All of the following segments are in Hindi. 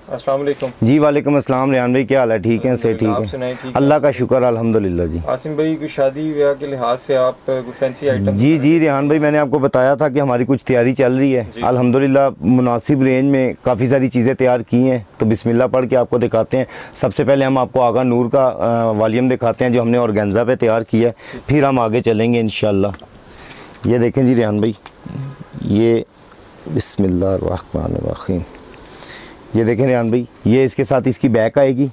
अस्सलाम वालेकुम। जी वालेकुम अस्सलाम। रेहान भाई क्या हाल है? ठीक है से? ठीक है, अल्लाह का शुक्र अल्हम्दुलिल्लाह जी। आसिम भाई, कोई शादी ब्याह के लिहाज से आप कोई फैंसी आइटम? जी रेहान भाई, मैंने आपको बताया था कि हमारी कुछ तैयारी चल रही है अल्हम्दुलिल्लाह। मुनासिब रेंज में काफ़ी सारी चीज़ें तैयार की हैं, तो बिस्मिल्लाह पढ़ के आपको दिखाते हैं। सबसे पहले हम आपको आगा नूर का वॉल्यूम दिखाते हैं जो हमने ऑर्गेन्जा पे तैयार किया है, फिर हम आगे चलेंगे इंशाल्लाह। ये देखें जी रेहान भाई, ये बिस्मिल्लाहिर्रहमानिर्रहीम, ये देखें रेहान भाई, ये इसके साथ इसकी बैक आएगी।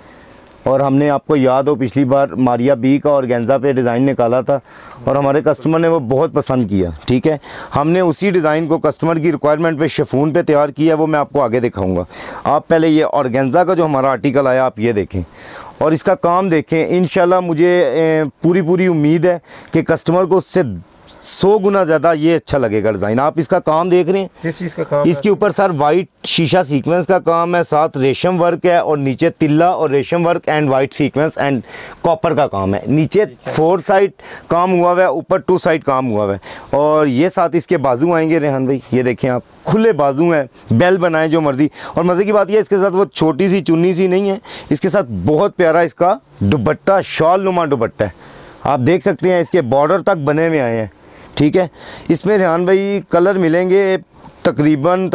और हमने आपको याद हो पिछली बार मारिया बी का ऑर्गेन्जा पे डिज़ाइन निकाला था और हमारे कस्टमर ने वो बहुत पसंद किया। ठीक है, हमने उसी डिज़ाइन को कस्टमर की रिक्वायरमेंट पे शिफॉन पे तैयार किया, वो मैं आपको आगे दिखाऊंगा। आप पहले ये ऑर्गेन्जा का जो हमारा आर्टिकल आया आप ये देखें और इसका काम देखें। इंशाल्लाह मुझे पूरी उम्मीद है कि कस्टमर को उससे 100 गुना ज़्यादा ये अच्छा लगेगा डिज़ाइन। आप इसका काम देख रहे हैं, किस चीज़ का काम? इसके ऊपर सर वाइट शीशा सीक्वेंस का काम है, साथ रेशम वर्क है और नीचे तिल्ला और रेशम work and white sequence and copper का काम है। नीचे 4 साइड काम हुआ हुआ है, ऊपर 2 साइड काम हुआ हुआ है। और ये साथ इसके बाजू आएंगे रेहान भाई, ये देखें आप, खुले बाजू हैं, बेल बनाए जो मर्जी। और मज़े की बात यह है इसके साथ वो छोटी सी चुन्नी सी नहीं है, इसके साथ बहुत प्यारा इसका दुपट्टा, शॉल नुमा दुपट्टा है। आप देख सकते हैं इसके बॉर्डर तक बने हुए आए हैं। ठीक है, इसमें रेहान भाई कलर मिलेंगे तकरीबन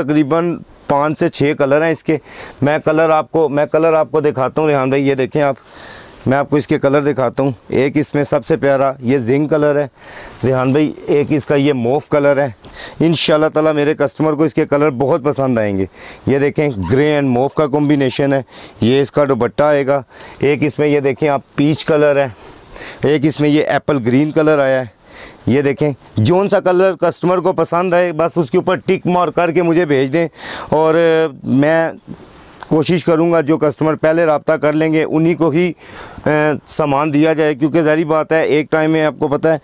5 से 6 कलर हैं इसके। मैं कलर आपको दिखाता हूँ रेहान भाई, ये देखें आप, मैं आपको इसके कलर दिखाता हूँ। एक इसमें सबसे प्यारा ये जिंक कलर है रेहान भाई, एक इसका ये मोफ कलर है। इंशाल्लाह ताला मेरे कस्टमर को इसके कलर बहुत पसंद आएंगे। ये देखें ग्रे एंड मोफ का कॉम्बिनेशन है, ये इसका दुपट्टा आएगा। एक इसमें ये देखें आप पीच कलर है, एक इसमें ये एप्पल ग्रीन कलर आया है। ये देखें, जोन सा कलर कस्टमर को पसंद आए बस उसके ऊपर टिक मार्क करके मुझे भेज दें और मैं कोशिश करूंगा जो कस्टमर पहले रब्ता कर लेंगे उन्हीं को ही सामान दिया जाए, क्योंकि ज़ाहिर बात है एक टाइम में आपको पता है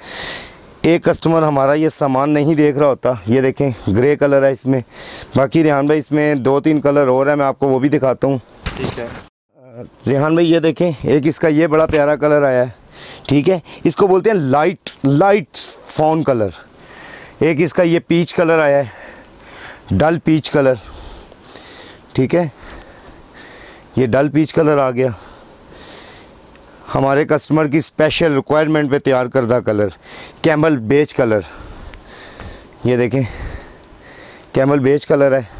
एक कस्टमर हमारा ये सामान नहीं देख रहा होता। ये देखें ग्रे कलर है इसमें। बाकी रेहान भाई इसमें 2-3 कलर और है, मैं आपको वो भी दिखाता हूँ। ठीक है रेहान भाई, ये देखें एक इसका ये बड़ा प्यारा कलर आया है। ठीक है, इसको बोलते हैं लाइट फॉन कलर। एक इसका ये पीच कलर आया है, डल पीच कलर। ठीक है, ये डल पीच कलर आ गया, हमारे कस्टमर की स्पेशल रिक्वायरमेंट पे तैयार करदा कलर, कैमल बेज कलर। ये देखें कैमल बेज कलर है।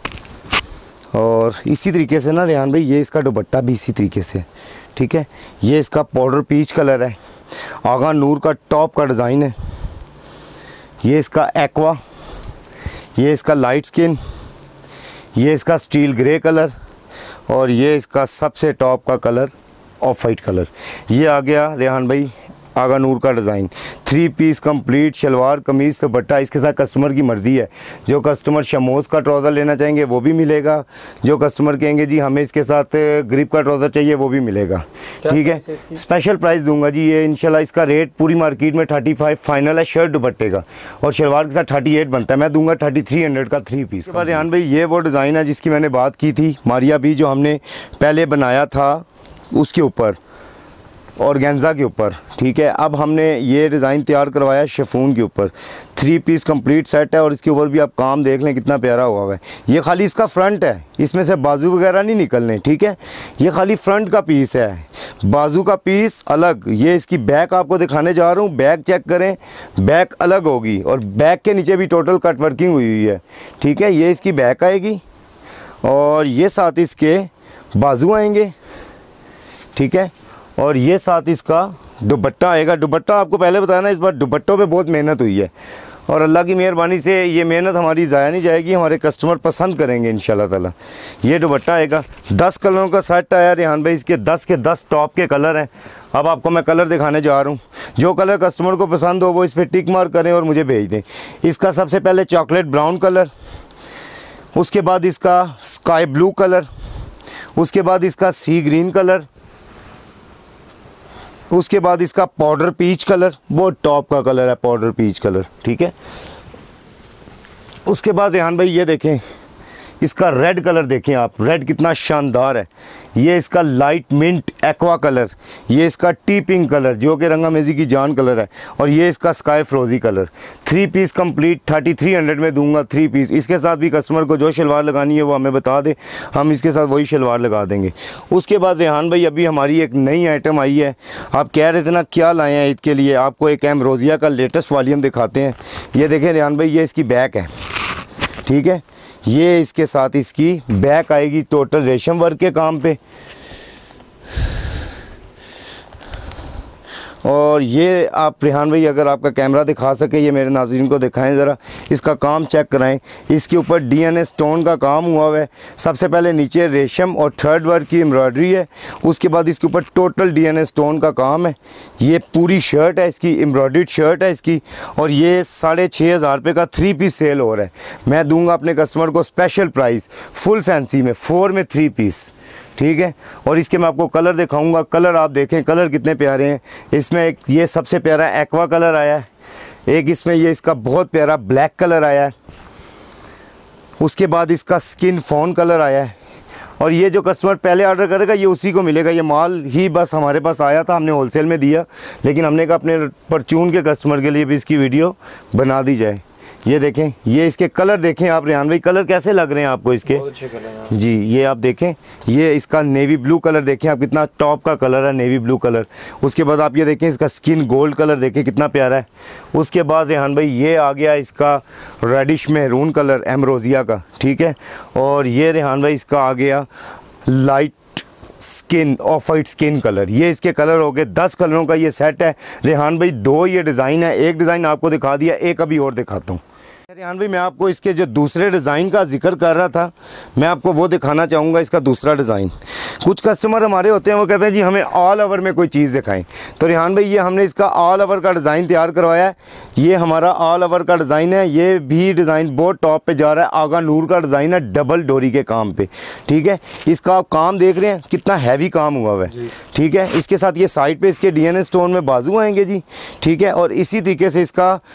और इसी तरीके से ना रेहान भाई, ये इसका दुपट्टा भी इसी तरीके से। ठीक है, ये इसका पाउडर पीच कलर है, आगा नूर का टॉप का डिज़ाइन है। ये इसका एक्वा, ये इसका लाइट स्किन, ये इसका स्टील ग्रे कलर और ये इसका सबसे टॉप का कलर ऑफ वाइट कलर। ये आ गया रेहान भाई आगा नूर का डिज़ाइन। 3 पीस कंप्लीट शलवार कमीज़ दुपट्टा। इसके साथ कस्टमर की मर्ज़ी है, जो कस्टमर शमोज़ का ट्राउज़र लेना चाहेंगे वो भी मिलेगा, जो कस्टमर कहेंगे जी हमें इसके साथ ग्रिप का ट्राउज़र चाहिए वो भी मिलेगा। ठीक है, स्पेशल प्राइस दूंगा जी ये इंशाल्लाह। इसका रेट पूरी मार्केट में 35 फाइनल है शर्ट दुपट्टे का, और शलवार के साथ 38 बनता है। मैं दूंगा 3300 का 3 पीस। इसके बाद रेहान भाई ये वो डिज़ाइन है जिसकी मैंने बात की थी, मारिया बी जो हमने पहले बनाया था उसके ऊपर, ऑर्गेन्जा के ऊपर। ठीक है, अब हमने ये डिज़ाइन तैयार करवाया शिफॉन के ऊपर। 3 पीस कंप्लीट सेट है और इसके ऊपर भी आप काम देख लें कितना प्यारा हुआ है। ये खाली इसका फ्रंट है, इसमें से बाजू वगैरह नहीं निकलने। ठीक है, ये खाली फ्रंट का पीस है, बाजू का पीस अलग। ये इसकी बैक आपको दिखाने जा रहा हूँ, बैक चेक करें, बैक अलग होगी और बैक के नीचे भी टोटल कट वर्किंग हुई हुई है। ठीक है, ये इसकी बैक आएगी और ये साथ इसके बाजू आएंगे। ठीक है, और ये साथ इसका दुपट्टा आएगा। दुपट्टा आपको पहले बताया ना, इस बार दुपट्टों पे बहुत मेहनत हुई है और अल्लाह की मेहरबानी से ये मेहनत हमारी ज़ाया नहीं जाएगी, हमारे कस्टमर पसंद करेंगे इंशाल्लाह ताला। ये दुपट्टा आएगा, 10 कलरों का सेट आया रेहान भाई, इसके 10 के 10 टॉप के कलर हैं। अब आपको मैं कलर दिखाने जा रहा हूँ, जो कलर कस्टमर को पसंद हो वो इस पर टिक मार्क करें और मुझे भेज दें। इसका सबसे पहले चॉकलेट ब्राउन कलर, उसके बाद इसका स्काई ब्लू कलर, उसके बाद इसका सी ग्रीन कलर, उसके बाद इसका पाउडर पीच कलर, बहुत टॉप का कलर है पाउडर पीच कलर। ठीक है, उसके बाद रेहान भाई ये देखें, इसका रेड कलर देखें आप, रेड कितना शानदार है। ये इसका लाइट मिंट एक्वा कलर, ये इसका टी पिंक कलर जो कि रंगामेजी की जान कलर है, और ये इसका स्काई फ्रोजी कलर। 3 पीस कंप्लीट 3300 में दूंगा 3 पीस। इसके साथ भी कस्टमर को जो शलवार लगानी है वो हमें बता दे, हम इसके साथ वही शलवार लगा देंगे। उसके बाद रेहान भाई अभी हमारी एक नई आइटम आई है। आप कह रहे थे ना क्या लाए हैं ईद के लिए, आपको एक एम्ब्रोजिया का लेटेस्ट वॉल्यूम दिखाते हैं। ये देखें रेहान भाई, ये इसकी बैक है, ठीक है। ये इसके साथ इसकी बैक आएगी टोटल रेशम वर्क के काम पे, और ये आप रेहान भाई अगर आपका कैमरा दिखा सके, ये मेरे नाज़रीन को दिखाएं ज़रा, इसका काम चेक कराएं। इसके ऊपर DNA स्टोन का काम हुआ हुआ है। सबसे पहले नीचे रेशम और थर्ड वर्क की एम्ब्रॉयडरी है, उसके बाद इसके ऊपर टोटल DNA स्टोन का काम है। ये पूरी शर्ट है इसकी, एम्ब्रॉयडर्ड शर्ट है इसकी, और ये 6500 रुपये का 3 पीस सेल हो रहा है। मैं दूंगा अपने कस्टमर को स्पेशल प्राइस फुल फैंसी में 4 में 3 पीस, ठीक है। और इसके मैं आपको कलर दिखाऊंगा। कलर आप देखें, कलर कितने प्यारे हैं। इसमें एक ये सबसे प्यारा एक्वा कलर आया है, एक इसमें ये इसका बहुत प्यारा ब्लैक कलर आया है, उसके बाद इसका स्किन फोन कलर आया है, और ये जो कस्टमर पहले ऑर्डर करेगा ये उसी को मिलेगा। ये माल ही बस हमारे पास आया था, हमने होलसेल में दिया, लेकिन हमने कहा अपने परचून के कस्टमर के लिए भी इसकी वीडियो बना दी जाए। ये देखें, ये इसके कलर देखें आप रेहान भाई, कलर कैसे लग रहे हैं आपको इसके? बहुत अच्छे कलर हैं जी। ये आप देखें, ये इसका नेवी ब्लू कलर देखें आप, कितना टॉप का कलर है नेवी ब्लू कलर। उसके बाद आप ये देखें इसका स्किन गोल्ड कलर देखें कितना प्यारा है। उसके बाद रेहान भाई ये आ गया इसका रेडिश मेहरून कलर एम्ब्रोजिया का, ठीक है। और ये रेहान भाई इसका आ गया light skin off white skin colour. ये इसके कलर हो गए 10 कलरों का ये सेट है रेहान भाई। 2 ये डिज़ाइन है, एक डिज़ाइन आपको दिखा दिया, एक अभी और दिखाता हूँ। रेहान भाई मैं आपको इसके जो दूसरे डिज़ाइन का जिक्र कर रहा था, मैं आपको वो दिखाना चाहूँगा, इसका दूसरा डिज़ाइन। कुछ कस्टमर हमारे होते हैं वो कहते हैं जी हमें ऑल ओवर में कोई चीज़ दिखाएं, तो रेहान भाई ये हमने इसका ऑल ओवर का डिज़ाइन तैयार करवाया है। ये हमारा ऑल ओवर का डिज़ाइन है, ये भी डिज़ाइन बहुत टॉप पे जा रहा है। आगा नूर का डिज़ाइन है डबल डोरी के काम पे, ठीक है। इसका आप काम देख रहे हैं कितना हैवी काम हुआ हुआ है, ठीक है। इसके साथ ये साइड पे इसके DNA स्टोन में बाजू आएंगे जी, ठीक है। और इसी तरीके से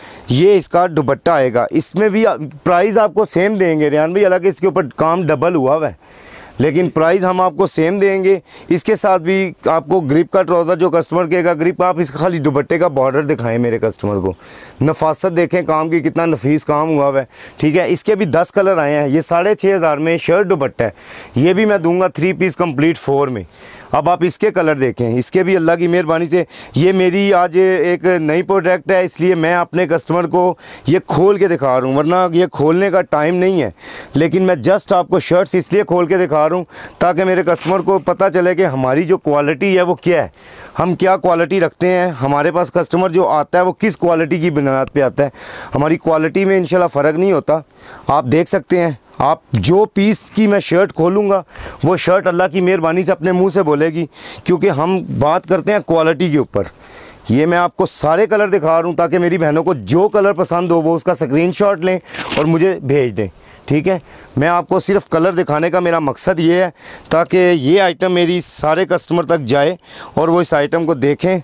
इसका दुपट्टा आएगा। इसमें भी प्राइस आपको सेम देंगे रेहान भाई, हालांकि इसके ऊपर काम डबल हुआ हुआ है, लेकिन प्राइस हम आपको सेम देंगे। इसके साथ भी आपको ग्रिप का ट्राउज़र, जो कस्टमर कहेगा ग्रिप, आप इसका खाली दुपट्टे का बॉर्डर दिखाएं मेरे कस्टमर को। नफासत देखें काम की, कितना नफीस काम हुआ हुआ है, ठीक है। इसके भी 10 कलर आए हैं। ये 6500 में शर्ट दुपट्टा है, ये भी मैं दूंगा 3 पीस कंप्लीट 4 में। अब आप इसके कलर देखें, इसके भी अल्लाह की मेहरबानी से ये मेरी आज एक नई प्रोडक्ट है, इसलिए मैं अपने कस्टमर को ये खोल के दिखा रहा हूँ, वरना ये खोलने का टाइम नहीं है। लेकिन मैं जस्ट आपको शर्ट्स इसलिए खोल के दिखा रहा हूँ ताकि मेरे कस्टमर को पता चले कि हमारी जो क्वालिटी है वो क्या है, हम क्या क्वालिटी रखते हैं। हमारे पास कस्टमर जो आता है वो किस क्वालिटी की बुनियाद पे आता है। हमारी क्वालिटी में इंशाल्लाह फ़र्क नहीं होता। आप देख सकते हैं, आप जो पीस की मैं शर्ट खोलूँगा वो शर्ट अल्लाह की मेहरबानी से अपने मुंह से बोलेगी, क्योंकि हम बात करते हैं क्वालिटी के ऊपर। ये मैं आपको सारे कलर दिखा रहा हूँ ताकि मेरी बहनों को जो कलर पसंद हो वो उसका स्क्रीनशॉट लें और मुझे भेज दें, ठीक है। मैं आपको सिर्फ कलर दिखाने का मेरा मकसद ये है ताकि ये आइटम मेरी सारे कस्टमर तक जाए और वो इस आइटम को देखें।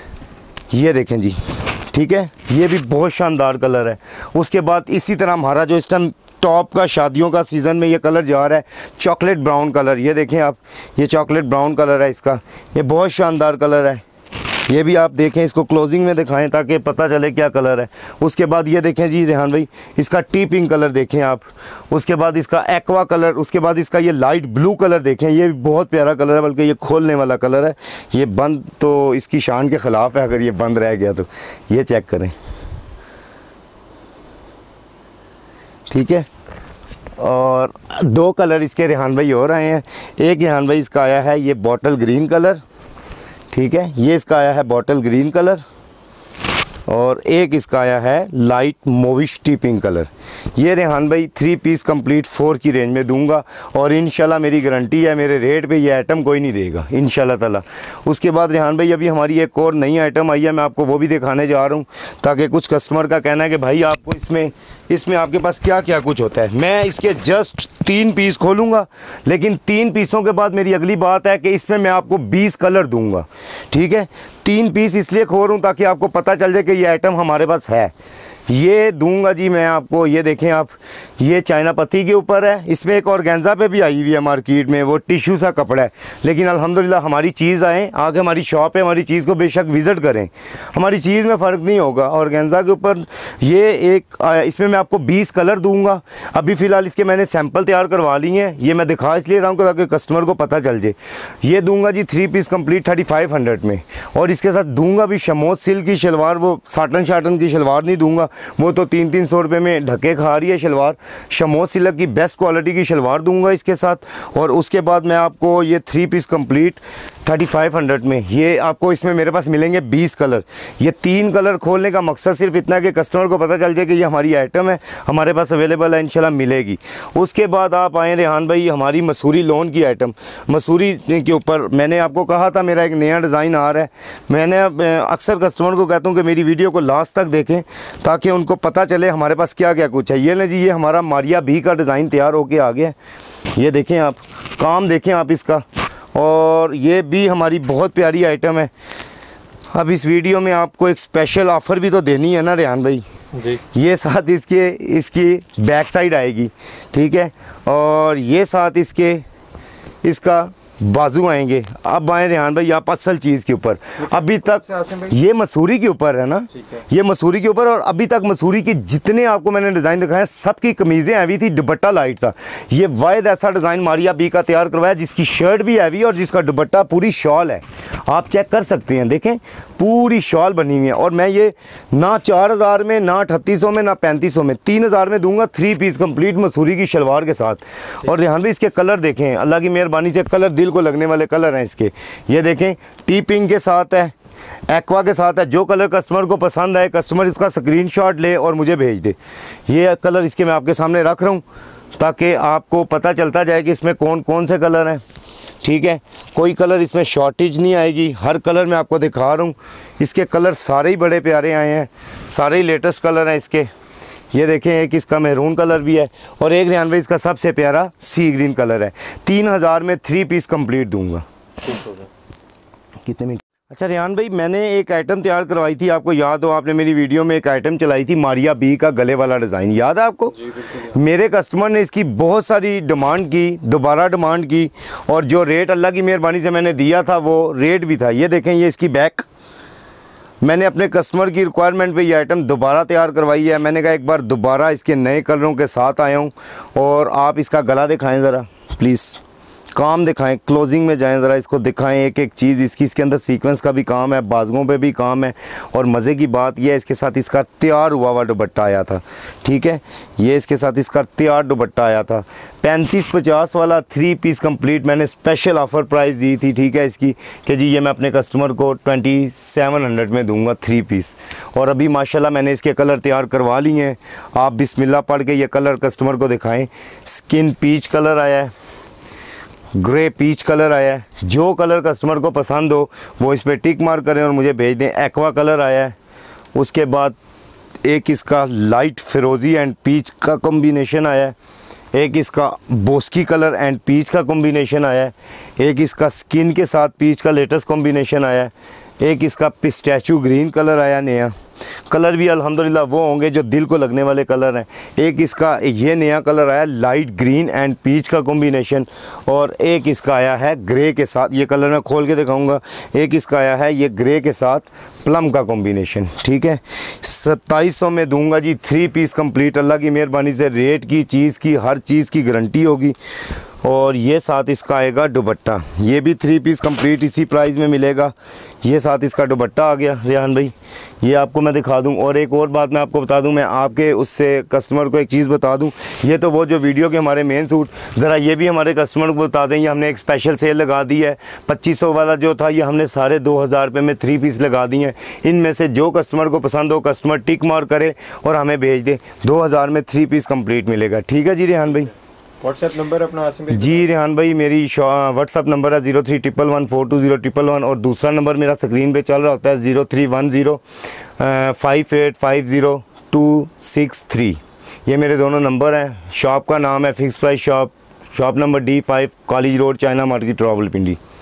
ये देखें जी, ठीक है, ये भी बहुत शानदार कलर है। उसके बाद इसी तरह हमारा जो इस टाइम टॉप का शादियों का सीज़न में ये कलर जा रहा है चॉकलेट ब्राउन कलर। ये देखें आप, ये चॉकलेट ब्राउन कलर है इसका, ये बहुत शानदार कलर है। ये भी आप देखें, इसको क्लोजिंग में दिखाएं ताकि पता चले क्या कलर है। उसके बाद ये देखें जी रेहान भाई, इसका टी पिंक कलर देखें आप। उसके बाद इसका एक्वा कलर, उसके बाद इसका ये लाइट ब्लू कलर देखें, ये भी बहुत प्यारा कलर है, बल्कि ये खोलने वाला कलर है। ये बंद तो इसकी शान के ख़िलाफ़ है, अगर ये बंद रह गया तो। ये चेक करें, ठीक है। और 2 कलर इसके रेहान भाई हो रहे हैं। एक रेहान भाई इसका आया है ये बॉटल ग्रीन कलर, ठीक है, ये इसका आया है बॉटल ग्रीन कलर, और एक इसका आया है light mauvish tea pink colour. ये रेहान भाई 3 पीस कंप्लीट 4 की रेंज में दूंगा, और इंशाल्लाह मेरी गारंटी है मेरे रेट पे ये आइटम कोई नहीं देगा इंशाल्लाह ताला। उसके बाद रेहान भाई अभी हमारी एक और नई आइटम आई है, मैं आपको वो भी दिखाने जा रहा हूँ ताकि कुछ कस्टमर का कहना है कि भाई आपको इसमें आपके पास क्या क्या कुछ होता है। मैं इसके जस्ट 3 पीस खोलूँगा, लेकिन 3 पीसों के बाद मेरी अगली बात है कि इसमें मैं आपको 20 कलर दूँगा, ठीक है। 3 पीस इसलिए खोल रहा हूँ ताकि आपको पता चल जाए कि ये आइटम हमारे पास है, ये दूंगा जी मैं आपको। ये देखें आप, ये चाइना पत्ती के ऊपर है, इसमें एक ऑर्गेन्जा पे भी आई हुई है मार्केट में, वो टिश्यू सा कपड़ा है, लेकिन अल्हम्दुलिल्लाह हमारी चीज़ आए, आके हमारी शॉप है, हमारी चीज़ को बेशक विज़िट करें, हमारी चीज़ में फ़र्क नहीं होगा। ऑर्गेन्जा के ऊपर ये एक इसमें मैं आपको 20 कलर दूंगा। अभी फ़िलहाल इसके मैंने सैंपल तैयार करवा लिए हैं, ये मैं दिखा इसलिए रहा हूँ ताकि कस्टमर को पता चल जाए। ये दूंगा जी 3 पीस कंप्लीट 3500 में, और इसके साथ दूंगा भी शमोद सिल्क की शलवार, वो साटन शाटन की शलवार नहीं दूंगा, वो तो 300-300 रुपये में ढके खा रही है शलवार। शमोद सिल्क की बेस्ट क्वालिटी की शलवार दूंगा इसके साथ। और उसके बाद मैं आपको ये 3 पीस कंप्लीट 3500 में, ये आपको इसमें मेरे पास मिलेंगे 20 कलर। ये 3 कलर खोलने का मकसद सिर्फ इतना है कि कस्टमर को पता चल जाए कि ये हमारी आइटम है, हमारे पास अवेलेबल है, इंशाल्लाह मिलेगी। उसके बाद आप आएँ रेहान भाई, हमारी मसूरी लोन की आइटम, मसूरी के ऊपर मैंने आपको कहा था मेरा एक नया डिज़ाइन आ रहा है। मैंने अक्सर कस्टमर को कहता हूँ कि मेरी वीडियो को लास्ट तक देखें ताकि उनको पता चले हमारे पास क्या क्या कुछ है। ये ना जी, ये हमारा मारिया भी का डिज़ाइन तैयार होके आ गया है। ये देखें आप, काम देखें आप इसका, और ये भी हमारी बहुत प्यारी आइटम है। अब इस वीडियो में आपको एक स्पेशल ऑफ़र भी तो देनी है ना रेहान भाई जी। ये साथ इसकी बैक साइड आएगी, ठीक है, और ये साथ इसका बाजू आएंगे। अब आए रेहान भाई आप असल चीज़ के ऊपर, अभी तक ये मसूरी के ऊपर है ना, ये मसूरी के ऊपर, और अभी तक मसूरी के जितने आपको मैंने डिज़ाइन दिखाए सबकी कमीज़ें हैवी थी, दुपट्टा लाइट था। ये वाहिद ऐसा डिज़ाइन मारिया बी का तैयार करवाया जिसकी शर्ट भी हैवी और जिसका दुपट्टा पूरी शॉल है, आप चेक कर सकते हैं, देखें पूरी शॉल बनी हुई है। और मैं ये ना 4000 में, ना 3800 में, ना 3500 में, 3000 में दूंगा 3 पीस कंप्लीट मसूरी की शलवार के साथ। और रेहान भाई इसके कलर देखें, अल्लाह की मेहरबानी से कलर दिल को लगने वाले कलर हैं इसके। ये देखें टी पिंक के साथ है, एक्वा के साथ है। जो कलर कस्टमर को पसंद आए कस्टमर इसका स्क्रीनशॉट ले और मुझे भेज दे। ये कलर इसके मैं आपके सामने रख रहा हूँ ताकि आपको पता चलता जाए कि इसमें कौन कौन से कलर हैं, ठीक है। कोई कलर इसमें शॉर्टेज नहीं आएगी, हर कलर मैं आपको दिखा रहा हूँ। इसके कलर सारे ही बड़े प्यारे आए हैं, सारे ही लेटेस्ट कलर हैं इसके। ये देखें एक इसका मेहरून कलर भी है, और एक रेहान भाई इसका सबसे प्यारा सी ग्रीन कलर है। 3000 में 3 पीस कंप्लीट दूंगा। कितने मिनट? अच्छा रेहान भाई, मैंने एक आइटम तैयार करवाई थी, आपको याद हो, आपने मेरी वीडियो में एक आइटम चलाई थी मारिया बी का गले वाला डिज़ाइन, याद है आपको? मेरे कस्टमर ने इसकी बहुत सारी डिमांड की, दोबारा डिमांड की, और जो रेट अल्लाह की मेहरबानी से मैंने दिया था वो रेट भी था। ये देखें, ये इसकी बैक, मैंने अपने कस्टमर की रिक्वायरमेंट पे ये आइटम दोबारा तैयार करवाई है। मैंने कहा एक बार दोबारा इसके नए कलरों के साथ आया हूँ। और आप इसका गला दिखाएं ज़रा प्लीज़, काम दिखाएं, क्लोजिंग में जाएं ज़रा, इसको दिखाएं एक एक चीज़ इसकी। इसके अंदर सीक्वेंस का भी काम है, बाजुओं पे भी काम है, और मज़े की बात यह है इसके साथ इसका तैयार हुआ हुआ दुपट्टा आया था, ठीक है। ये इसके साथ इसका तैयार दुपट्टा आया था। 3550 वाला 3 पीस कंप्लीट मैंने स्पेशल ऑफ़र प्राइस दी थी, ठीक है, इसकी कि जी ये मैं अपने कस्टमर को 2700 में दूंगा 3 पीस। और अभी माशाल्लाह मैंने इसके कलर तैयार करवा लिए हैं। आप बिस्मिल्लाह पढ़ के ये कलर कस्टमर को दिखाएँ। स्किन पीच कलर आया है, ग्रे पीच कलर आया है। जो कलर कस्टमर को पसंद हो वो इस पर टिक मार करें और मुझे भेज दें। एक्वा कलर आया है। उसके बाद एक इसका लाइट फिरोज़ी एंड पीच का कॉम्बिनेशन आया है। एक इसका बोस्की कलर एंड पीच का कॉम्बिनेशन आया है। एक इसका स्किन के साथ पीच का लेटेस्ट कॉम्बिनेशन आया है। एक इसका पिस्टैचू ग्रीन कलर आया नया। कलर भी अल्हम्दुलिल्लाह वो होंगे जो दिल को लगने वाले कलर हैं। एक इसका ये नया कलर आया लाइट ग्रीन एंड पीच का कॉम्बिनेशन, और एक इसका आया है ग्रे के साथ। ये कलर मैं खोल के दिखाऊंगा। एक इसका आया है ये ग्रे के साथ प्लम का कॉम्बिनेशन, ठीक है। 2700 में दूंगा जी 3 पीस कंप्लीट। अल्लाह की मेहरबानी से रेट की, चीज़ की, हर चीज़ की गारंटी होगी। और ये साथ इसका आएगा दुपट्टा, ये भी 3 पीस कंप्लीट इसी प्राइस में मिलेगा। ये साथ इसका दुपट्टा आ गया रेहान भाई, ये आपको मैं दिखा दूं। और एक और बात मैं आपको बता दूं, मैं आपके उससे कस्टमर को एक चीज़ बता दूं। ये तो वो जो वीडियो के हमारे मेन सूट, ज़रा ये भी हमारे कस्टमर को बता दें। ये हमने एक स्पेशल सेल लगा दी है। 2500 वाला जो था ये हमने सारे 2000 रुपये में 3 पीस लगा दिए हैं। इनमें से जो कस्टमर को पसंद हो कस्टमर टिक मार करे और हमें भेज दे। 2000 में 3 पीस कंप्लीट मिलेगा, ठीक है जी रेहान भाई। व्हाट्सएप नंबर अपना आसिम भाई? जी रेहान भाई, मेरी व्हाट्सअप नंबर है 0311142000 और दूसरा नंबर मेरा स्क्रीन पे चल रहा होता है 0310585263। ये मेरे दोनों नंबर हैं। शॉप का नाम है fix price shop, shop number D5 college road, China market, Rawalpindi.